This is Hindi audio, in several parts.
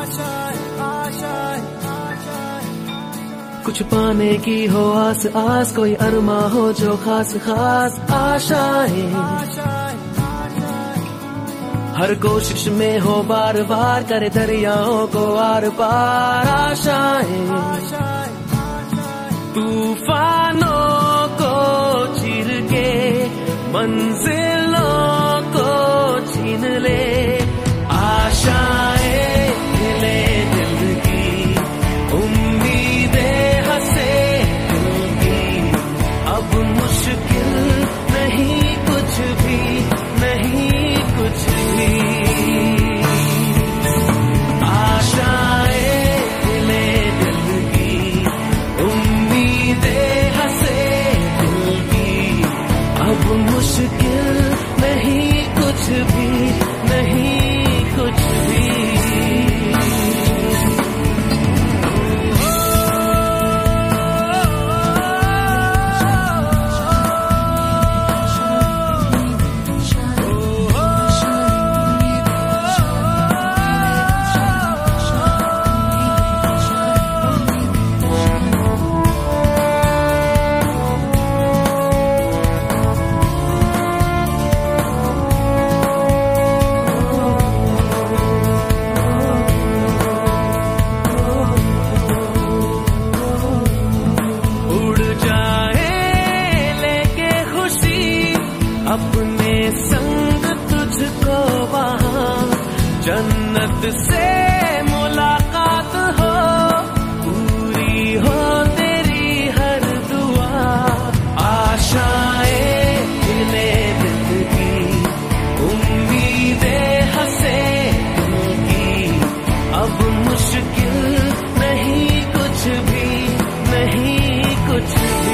कुछ पाने की हो आस आस, कोई अरमा हो जो खास खास आशाएं, हर कोशिश में हो बार बार करे दरियाओं को आर पार आशाएं, तूफानों को चीर के मंजिलों को छीन ले आशाएं, ले दिल की उम्मीदें हंसे दिल की, अब मुश्किल नहीं कुछ भी, नहीं कुछ भी, आशाएं ले दिल की उम्मीदें हंसे दिल की, अब मुश्किल नहीं कुछ भी, नहीं कुछ भी। अपने संग तुझको वहाँ जन्नत से मुलाकात हो, पूरी हो तेरी हर दुआ, आशाएं ले दिल की उम्मीदें हंसे दिल की, अब मुश्किल नहीं कुछ भी, नहीं कुछ भी,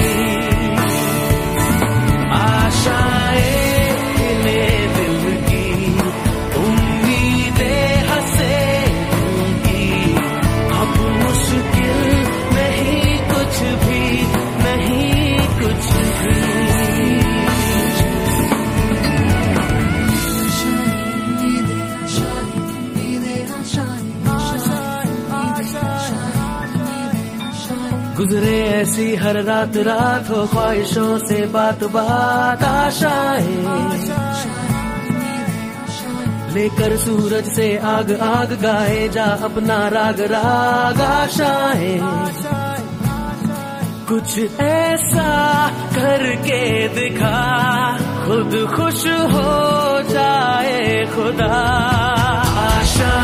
गुजरे ऐसी हर रात रात हो ख्वाहिशों से बात बात आशाएं, लेकर सूरज से आग आग गाए जा अपना राग राग आशाएं, कुछ ऐसा करके दिखा खुद खुश हो जाए खुदा, आशा